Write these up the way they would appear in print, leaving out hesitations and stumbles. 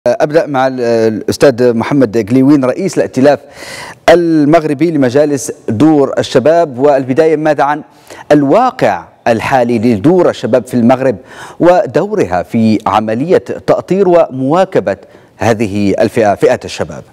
أبدأ مع الأستاذ محمد قليوين رئيس الائتلاف المغربي لمجالس دور الشباب، والبداية ماذا عن الواقع الحالي لدور الشباب في المغرب ودورها في عملية تأطير ومواكبة هذه الفئة، فئة الشباب؟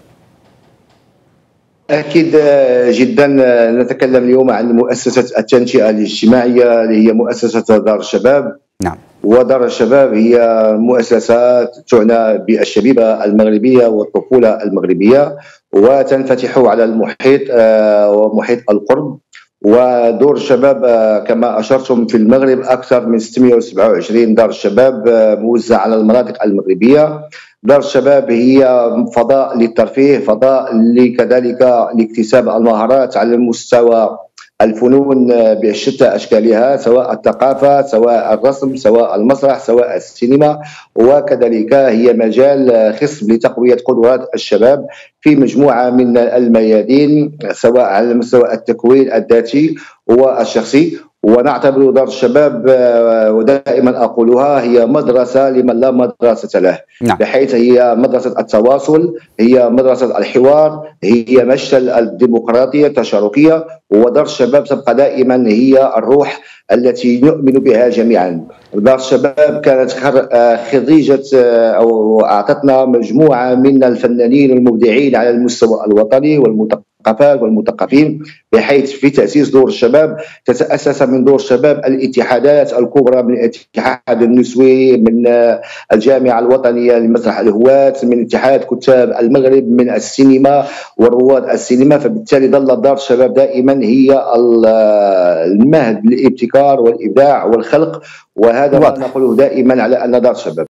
أكيد جدا. نتكلم اليوم عن مؤسسة التنشئة الاجتماعية اللي هي مؤسسة دار الشباب. نعم. ودار الشباب هي مؤسسة تعنى بالشبيبة المغربية والطفولة المغربية، وتنفتح على المحيط ومحيط القرب. ودور الشباب كما أشرتم في المغرب أكثر من 627 دار الشباب موزعة على المناطق المغربية. دار الشباب هي فضاء للترفيه، فضاء كذلك لاكتساب المهارات على المستوى الفنون بشتى أشكالها، سواء الثقافة، سواء الرسم، سواء المسرح، سواء السينما. وكذلك هي مجال خصب لتقوية قدرات الشباب في مجموعة من الميادين، سواء على مستوى التكوين الذاتي والشخصي. ونعتبر دار الشباب، ودائما أقولها، هي مدرسة لمن لا مدرسة له. نعم. بحيث هي مدرسة التواصل، هي مدرسة الحوار، هي مشتل الديمقراطية التشاركية. ودار الشباب تبقى دائما هي الروح التي نؤمن بها جميعا. دار الشباب كانت خريجة أو أعطتنا مجموعة من الفنانين المبدعين على المستوى الوطني والمثقفين، بحيث في تأسيس دور الشباب تتأسس من دور الشباب الاتحادات الكبرى، من الاتحاد النسوي، من الجامعة الوطنية لمسرح الهواة، من اتحاد كتاب المغرب، من السينما ورواد السينما. فبالتالي ظل دار الشباب دائما هي المهد للابتكار والإبداع والخلق، وهذا ما نقوله دائما على أن دار الشباب